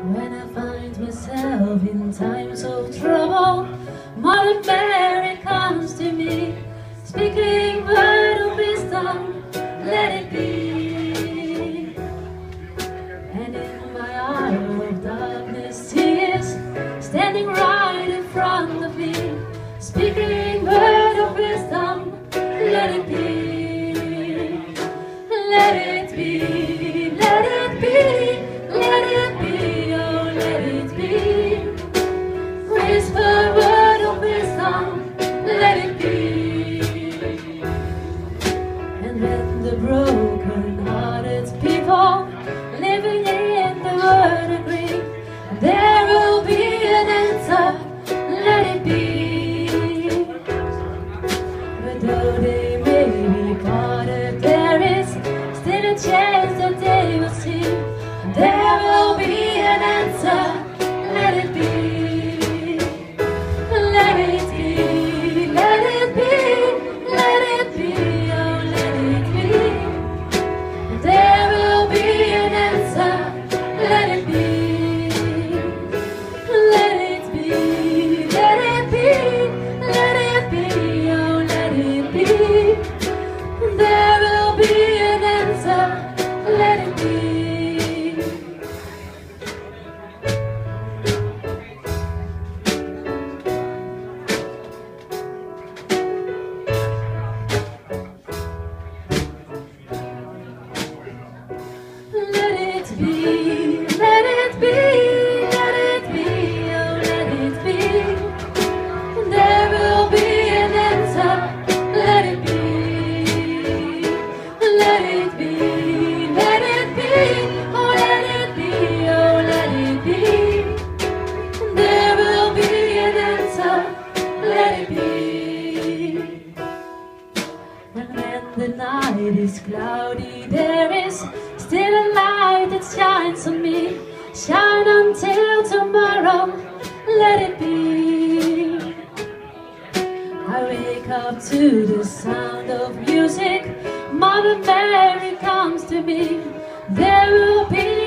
When I find myself in times of trouble, Mother Mary comes to me, speaking word of wisdom, let it be. And in my hour of darkness, He is standing right in front of me, speaking word of wisdom, let it be. Let it be, let it be, let it be, oh let it be. Whisper word of wisdom, let it be. And when the broken-hearted people living in the world agree, there will be an answer, let it be. But though they may be parted, there is still a chance that they will see. There will be an answer, let it be. Let it be, let it be, let it be, oh let it be. There will be an answer, let it be. Let it be, let it be, let it be, oh let it be. There will be an answer, let it be. Let it be, let it be, let it be, oh let it be. There will be an answer, let it be. Let it be, let it be, oh let it be, oh let it be. There will be an answer, let it be. And when the night is cloudy, there is still a light that shines on me. Shine until tomorrow, let it be. I wake up to the sound of music. Mother Mary comes to me. There will be